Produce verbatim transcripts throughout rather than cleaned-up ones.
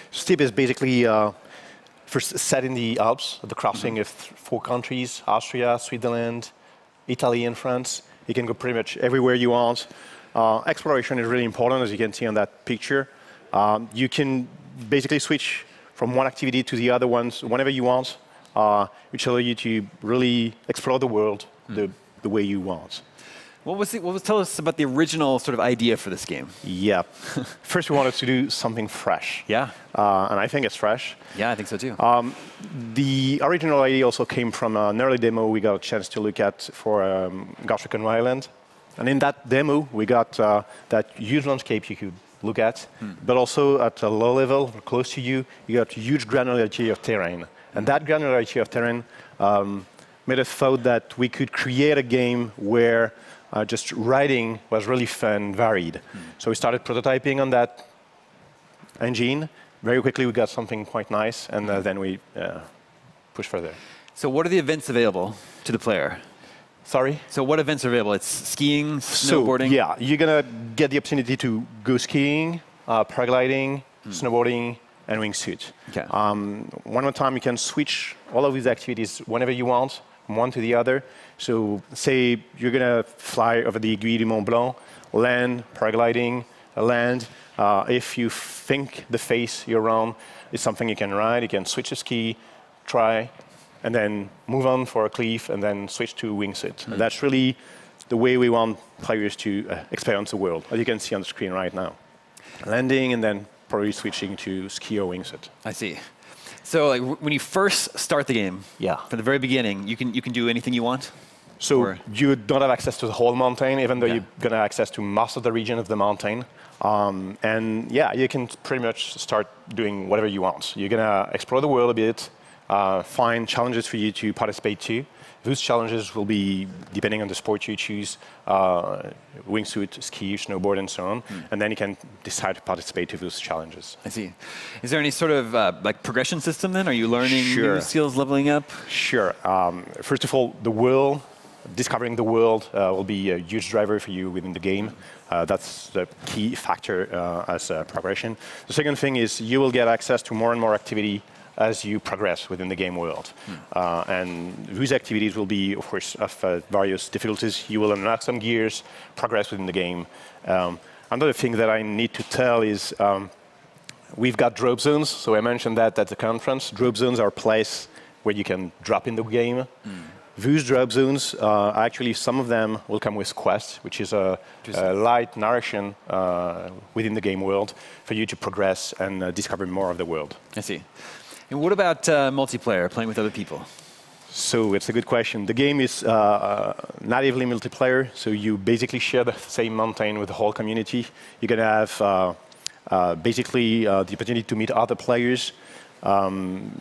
Steep is basically uh, first set in the Alps, at the crossing Mm-hmm. of four countries, Austria, Switzerland, Italy, and France. You can go pretty much everywhere you want. Uh, exploration is really important, as you can see on that picture. Um, you can basically switch from one activity to the other ones whenever you want, uh, which allow you to really explore the world mm. the, the way you want. What was it? What was? Tell us about the original sort of idea for this game. Yeah. First, we wanted to do something fresh. Yeah. Uh, and I think it's fresh. Yeah, I think so too. Um, the original idea also came from an early demo we got a chance to look at for um, Ghost Recon Wildlands. And in that demo, we got uh, that huge landscape you could look at, hmm. but also at a low level, close to you, you got huge granularity of terrain. And that granularity of terrain um, made us thought that we could create a game where uh, just riding was really fun and varied. Hmm. So we started prototyping on that engine. Very quickly, we got something quite nice, and uh, then we uh, pushed further. So what are the events available to the player? Sorry? So what events are available? It's skiing, snowboarding? So, yeah, you're going to get the opportunity to go skiing, uh, paragliding, mm. snowboarding, and wingsuit. Okay. Um, one more time, you can switch all of these activities whenever you want, from one to the other. So say you're going to fly over the Aiguille du Mont Blanc, land, paragliding, land. Uh, if you think the face you're on is something you can ride, you can switch a ski, try, and then move on for a cliff, and then switch to wingsuit. Mm. And that's really the way we want players to uh, experience the world, as you can see on the screen right now. Landing, and then probably switching to ski or wingsuit. I see. So like, when you first start the game, yeah. from the very beginning, you can, you can do anything you want? So or? You don't have access to the whole mountain, even though yeah. you're going to have access to most of the region of the mountain. Um, and yeah, you can pretty much start doing whatever you want. You're going to explore the world a bit, uh, find challenges for you to participate to. Those challenges will be, depending on the sport you choose, uh, wingsuit, ski, snowboard, and so on. Mm. And then you can decide to participate to those challenges. I see. Is there any sort of uh, like progression system then? Are you learning sure. new skills, leveling up? Sure. Um, first of all, the world, discovering the world uh, will be a huge driver for you within the game. Uh, that's the key factor uh, as uh, progression. The second thing is you will get access to more and more activity as you progress within the game world. Mm. Uh, and those activities will be, of course, of uh, various difficulties. You will unlock some gears, progress within the game. Um, another thing that I need to tell is um, we've got drop zones. So I mentioned that at the conference. Drop zones are a place where you can drop in the game. Mm. Those drop zones, uh, actually, some of them will come with quests, which is a, a light narration uh, within the game world for you to progress and uh, discover more of the world. I see. And what about uh, multiplayer, playing with other people? So it's a good question. The game is uh, natively multiplayer, so you basically share the same mountain with the whole community. You're going to have uh, uh, basically uh, the opportunity to meet other players. Um,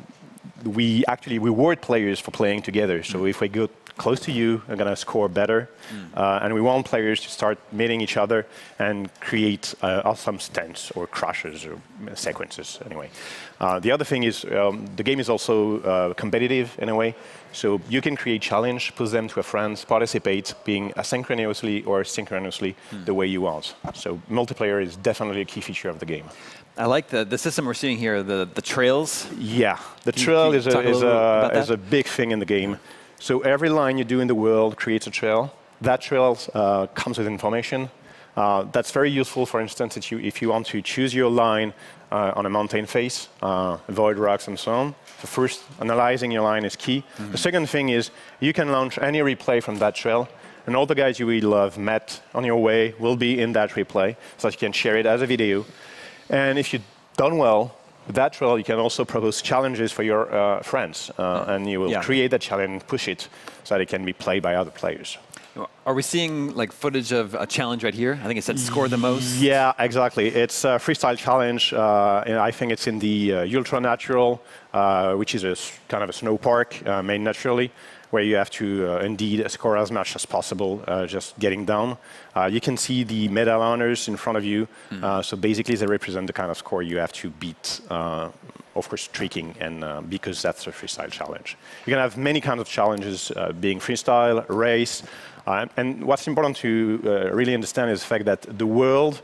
we actually reward players for playing together. So mm. if we go close to you, we're going to score better. Mm. Uh, and we want players to start meeting each other and create uh, awesome stunts or crashes or sequences, anyway. Uh, the other thing is um, the game is also uh, competitive in a way. So you can create challenge, push them to a friend, participate, being asynchronously or synchronously mm. the way you want. So multiplayer is definitely a key feature of the game. I like the, the system we're seeing here, the, the trails. Yeah, the trail is, a, is, a, is a big thing in the game. So every line you do in the world creates a trail. That trail uh, comes with information. Uh, that's very useful, for instance, if you, if you want to choose your line uh, on a mountain face, uh, avoid rocks and so on. So first, analyzing your line is key. Mm-hmm. The second thing is you can launch any replay from that trail, and all the guys you really love met on your way will be in that replay, so that you can share it as a video. And if you've done well with that trail, you can also propose challenges for your uh, friends, uh, and you will yeah. create that challenge and push it so that it can be played by other players. Are we seeing like footage of a challenge right here? I think it said score the most. Yeah, exactly. It's a freestyle challenge. Uh, and I think it's in the uh, Ultra Natural, uh, which is a kind of a snow park uh, made naturally, where you have to uh, indeed score as much as possible, uh, just getting down. Uh, you can see the medal honors in front of you. Mm. Uh, so basically, they represent the kind of score you have to beat. Uh, of course, tricking, and uh, because that's a freestyle challenge. You can have many kinds of challenges, uh, being freestyle, race. Uh, and what's important to uh, really understand is the fact that the world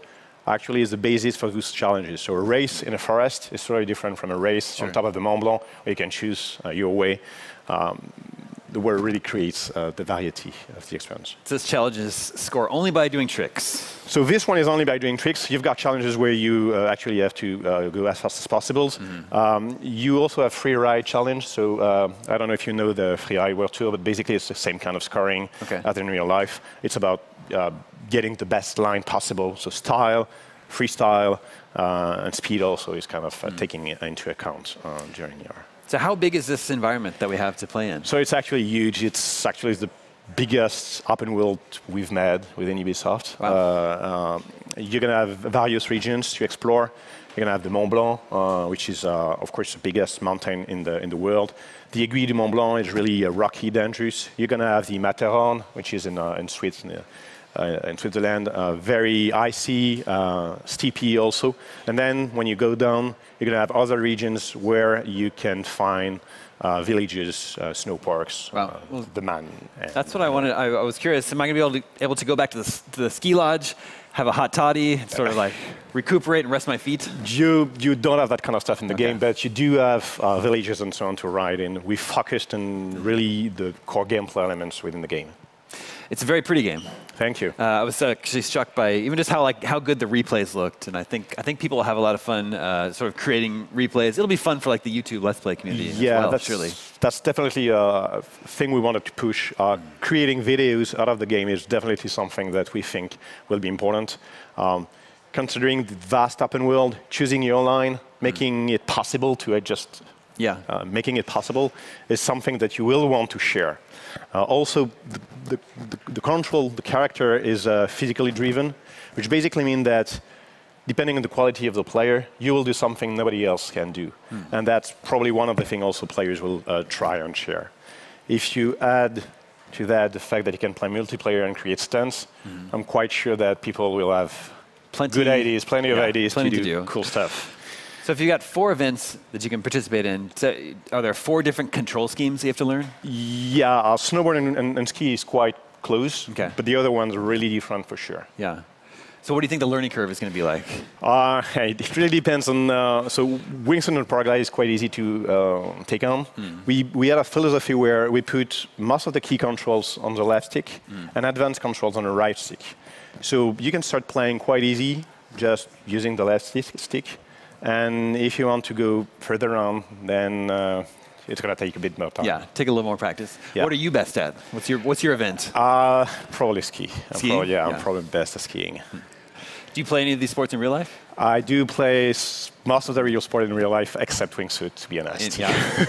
actually is the basis for those challenges. So a race in a forest is totally different from a race Sure. on top of the Mont Blanc, where you can choose uh, your way. Um, the word really creates uh, the variety of the experience. So this challenges score only by doing tricks. So this one is only by doing tricks. You've got challenges where you uh, actually have to uh, go as fast as possible. Mm-hmm. um, you also have free ride challenge. So uh, I don't know if you know the free ride world tour, but basically it's the same kind of scoring okay. as in real life. It's about uh, getting the best line possible. So style, freestyle, uh, and speed also is kind of uh, mm. taking it into account uh, during your. So how big is this environment that we have to play in? So it's actually huge. It's actually the biggest open world we've made within Ubisoft. Wow. Uh, um, you're going to have various regions to explore. You're going to have the Mont Blanc, uh, which is, uh, of course, the biggest mountain in the in the world. The Aiguille du Mont Blanc is really uh, rocky, dangerous. You're going to have the Matterhorn, which is in uh, in Switzerland. Uh, in Switzerland, uh, very icy, uh, steepy also. And then when you go down, you're going to have other regions where you can find uh, villages, uh, snow parks, wow. uh, well, the man. That's what I wanted. I, I was curious, am I going to be able to, able to go back to the, to the ski lodge, have a hot toddy, sort of like recuperate and rest my feet? You, you don't have that kind of stuff in the okay. game, but you do have uh, villages and so on to ride in. We focused on really the core gameplay elements within the game. It's a very pretty game. Thank you. Uh, I was actually struck by even just how like how good the replays looked, and I think I think people will have a lot of fun, uh, sort of creating replays. It'll be fun for like the YouTube Let's Play community. Yeah, as well, that's surely. that's definitely a thing we wanted to push. Uh, creating videos out of the game is definitely something that we think will be important. Um, considering the vast open world, choosing your line, making mm. it possible to adjust. Yeah. Uh, making it possible is something that you will want to share. Uh, also, the, the, the, the control, the character is uh, physically driven, which basically means that depending on the quality of the player, you will do something nobody else can do. Mm. And that's probably one of the things also players will uh, try and share. If you add to that the fact that you can play multiplayer and create stunts, mm. I'm quite sure that people will have plenty, good ideas, plenty yeah, of ideas plenty to, do to do cool stuff. So if you've got four events that you can participate in, so are there four different control schemes you have to learn? Yeah, uh, snowboard and, and, and ski is quite close, okay. but the other ones are really different for sure. Yeah. So what do you think the learning curve is going to be like? Uh, it really depends on, uh, so Wingsuit and Paraglide is quite easy to uh, take on. Mm. We, we had a philosophy where we put most of the key controls on the left stick mm. and advanced controls on the right stick. So you can start playing quite easy, just using the left stick. And if you want to go further on, then uh, it's going to take a bit more time. Yeah, take a little more practice. Yeah. What are you best at? What's your What's your event? Uh, probably ski. I'm skiing? Probably, yeah, yeah, I'm probably best at skiing. Do you play any of these sports in real life? I do play most of the real sport in real life, except wingsuit, to be honest. In, yeah.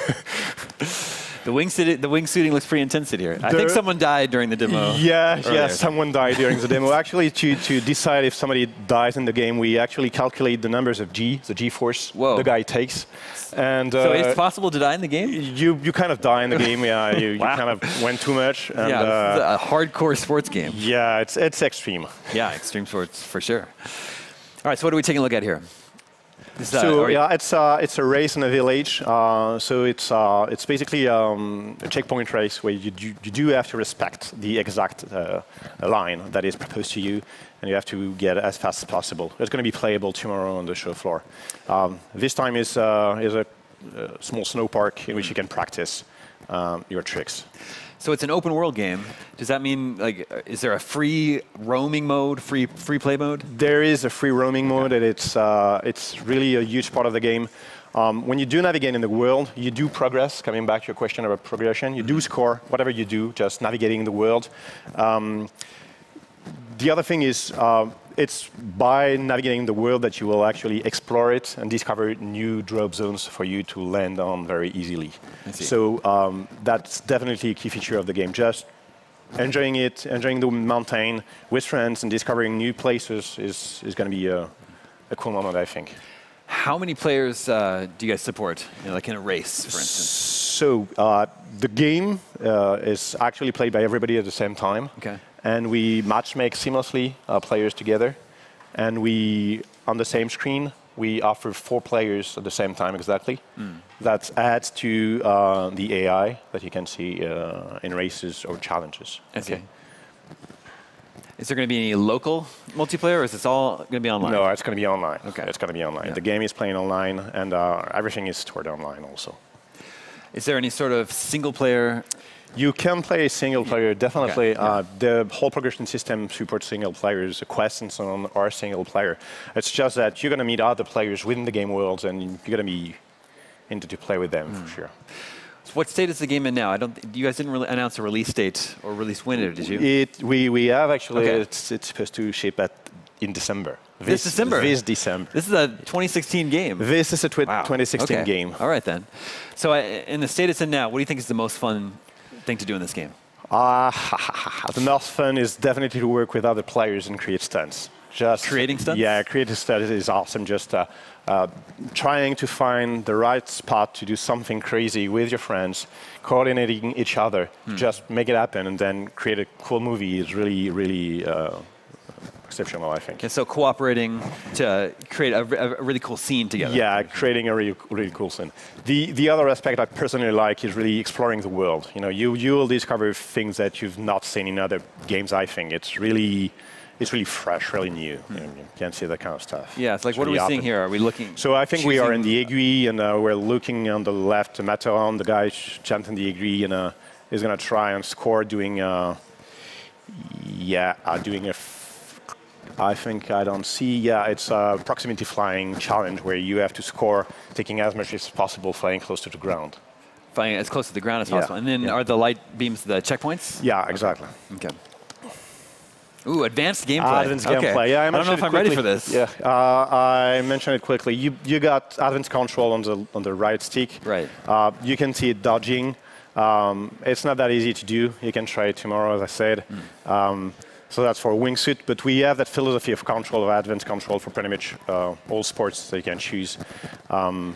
The wingsuit, the wingsuiting looks pretty intense here. I there, think someone died during the demo. Yeah, yeah, someone died during the demo. Actually, to, to decide if somebody dies in the game, we actually calculate the numbers of G, the G-force the guy takes. And, uh, so it's possible to die in the game? You you kind of die in the game, yeah. You, wow. you kind of went too much. And, yeah, uh, a hardcore sports game. Yeah, it's, it's extreme. Yeah, extreme sports, for sure. All right, so what are we taking a look at here? This, uh, so yeah, it's uh, it's a race in a village. Uh, so it's uh, it's basically um, a checkpoint race where you do, you do have to respect the exact uh, line that is proposed to you, and you have to get as fast as possible. It's going to be playable tomorrow on the show floor. Um, this time is uh, is a, a small snow park in which you can practice um, your tricks. So it's an open world game. Does that mean, like, is there a free roaming mode, free free play mode? There is a free roaming mode, and it's uh, it's really a huge part of the game. Um, when you do navigate in the world, you do progress. Coming back to your question about progression, you do score whatever you do, just navigating the world. Um, the other thing is, uh, it's by navigating the world that you will actually explore it and discover new drop zones for you to land on very easily. So um, that's definitely a key feature of the game. Just enjoying it, enjoying the mountain with friends and discovering new places is, is going to be a, a cool moment, I think. How many players uh, do you guys support, you know, like in a race, for instance? So uh, the game uh, is actually played by everybody at the same time. Okay. And we match make seamlessly uh, players together. And we, on the same screen, we offer four players at the same time exactly. Mm. That adds to uh, the A I that you can see uh, in races or challenges. I see. Okay. Is there going to be any local multiplayer, or is this all going to be online? No, it's going to be online. Okay. It's going to be online. Yeah. The game is playing online, and uh, everything is stored online also. Is there any sort of single player? You can play single player, definitely. Okay, yeah. uh, the whole progression system supports single players. The quests and so on are single player. It's just that you're going to meet other players within the game worlds, and you're going to be into to play with them, mm. for sure. So what state is the game in now? I don't. You guys didn't really announce a release date or release window, did you? It, we, we have actually, Okay. it's, it's supposed to ship at, in December. This December? This December. This is a twenty sixteen game. This is a twi Wow. twenty sixteen Okay. game. All right, then. So uh, in the state it's in now, what do you think is the most fun thing to do in this game? Uh, the most fun is definitely to work with other players and create stunts. Just Creating stunts? Yeah, creating stunts is awesome. Just uh, uh, trying to find the right spot to do something crazy with your friends, coordinating each other, hmm. just make it happen, and then create a cool movie is really, really uh, exceptional, I think. Okay, so cooperating to create a, a really cool scene together. Yeah, creating a really, really cool scene. The the other aspect I personally like is really exploring the world. You know, you you will discover things that you've not seen in other games. I think it's really. It's really fresh, really new. Mm. You know, you can't see that kind of stuff. Yeah, it's like, it's what really are we seeing open. here? Are we looking? So I think we are in the Aiguille, and uh, we're looking on the left, the Materon, the guy jumped in the Aiguille, and uh, is going to try and score doing, uh, yeah, uh, doing a, f I think I don't see, yeah, it's a proximity flying challenge where you have to score, taking as much as possible, flying close to the ground. Flying as close to the ground as Yeah. possible. And then Yeah. are the light beams the checkpoints? Yeah, exactly. Okay. Ooh, advanced gameplay. Uh, advanced okay. gameplay. Yeah, I, I don't know if I'm ready for this. Yeah, uh, I mentioned it quickly. You you got advanced control on the on the right stick. Right. Uh, you can see it dodging. Um, it's not that easy to do. You can try it tomorrow, as I said. Mm. Um, so that's for wingsuit. But we have that philosophy of control, of advanced control for pretty much uh, all sports that you can choose. Um,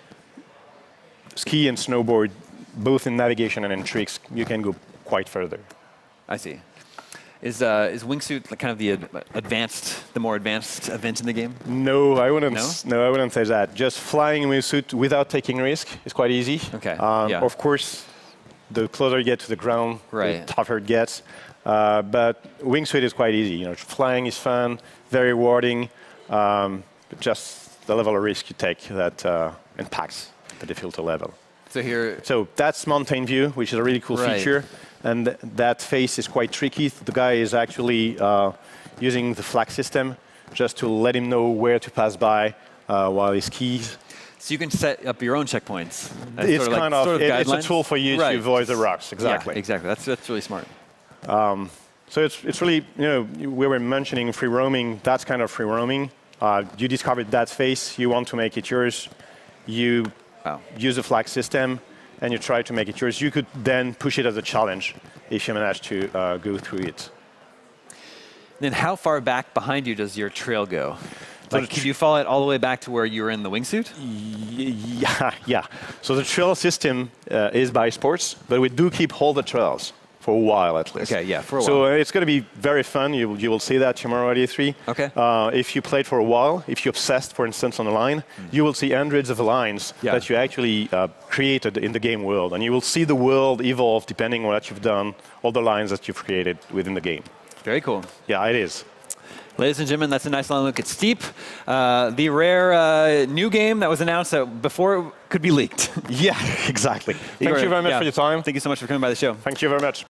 ski and snowboard, both in navigation and in tricks, you can go quite further. I see. Is uh, is wingsuit like kind of the ad advanced, the more advanced event in the game? No, I wouldn't. No? No, I wouldn't say that. Just flying in wingsuit without taking risk is quite easy. Okay. Um, yeah. Of course, the closer you get to the ground, right. the tougher it gets. Uh, but wingsuit is quite easy. You know, flying is fun, very rewarding. Um, but just the level of risk you take that uh, impacts the difficulty level. So here. So that's mountain view, which is a really cool right. feature. And th that face is quite tricky. The guy is actually uh, using the flag system just to let him know where to pass by uh, while he skis. So you can set up your own checkpoints. That's it's sort of kind like, of, sort of it, it's a tool for you right. to avoid the rocks. Exactly. Yeah, exactly. That's that's really smart. Um, so it's it's really, you know, we were mentioning free roaming. That's kind of free roaming. Uh, you discovered that face. You want to make it yours. You wow. use the flag system. And you try to make it yours. You could then push it as a challenge if you manage to uh, go through it. Then how far back behind you does your trail go? So like, could you follow it all the way back to where you were in the wingsuit? Yeah, yeah. So the trail system uh, is by sports, but we do keep all the trails for a while at least. Okay, yeah, for a while. So uh, it's going to be very fun. You, you will see that tomorrow at E three. Okay. Uh, if you played for a while, if you're obsessed, for instance, on the line, mm. you will see hundreds of lines yeah. that you actually uh, created in the game world. And you will see the world evolve depending on what you've done, all the lines that you've created within the game. Very cool. Yeah, it is. Ladies and gentlemen, that's a nice long look at Steep, uh, the rare uh, new game that was announced uh, before it could be leaked. Yeah, exactly. Thank you very much yeah. for your time. Thank you so much for coming by the show. Thank you very much.